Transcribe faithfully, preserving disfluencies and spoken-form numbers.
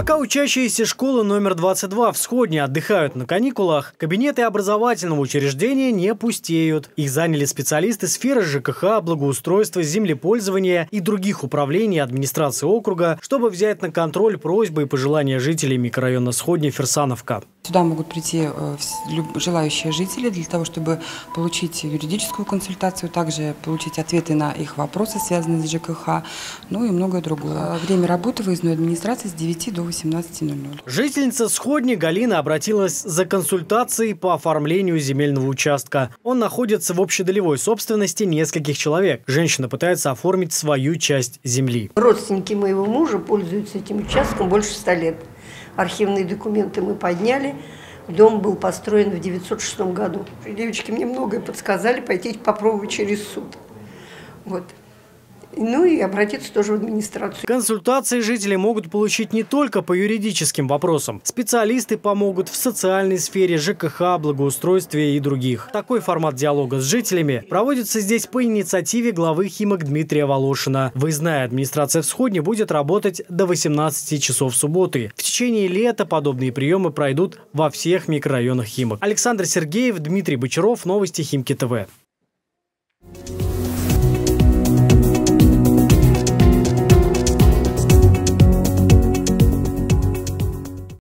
Пока учащиеся школы номер двадцать два в Сходне отдыхают на каникулах, кабинеты образовательного учреждения не пустеют. Их заняли специалисты сферы ЖКХ, благоустройства, землепользования и других управлений администрации округа, чтобы взять на контроль просьбы и пожелания жителей микрорайона Сходня Фирсановка. Сюда могут прийти желающие жители для того, чтобы получить юридическую консультацию, также получить ответы на их вопросы, связанные с ЖКХ, ну и многое другое. Время работы выездной администрации с девяти до восемнадцати ноль-ноль. Жительница Сходни Галина обратилась за консультацией по оформлению земельного участка. Он находится в общедолевой собственности нескольких человек. Женщина пытается оформить свою часть земли. Родственники моего мужа пользуются этим участком больше ста лет. Архивные документы мы подняли. Дом был построен в девятьсот шестом году. Девочки мне многое подсказали, пойти попробовать через суд. Вот. Ну и обратиться тоже в администрацию. Консультации жители могут получить не только по юридическим вопросам. Специалисты помогут в социальной сфере, ЖКХ, благоустройстве и других. Такой формат диалога с жителями проводится здесь по инициативе главы Химок Дмитрия Волошина. Выездная администрация в Сходне будет работать до восемнадцати часов субботы. В течение лета подобные приемы пройдут во всех микрорайонах Химок. Александр Сергеев, Дмитрий Бочаров, новости Химки ТВ.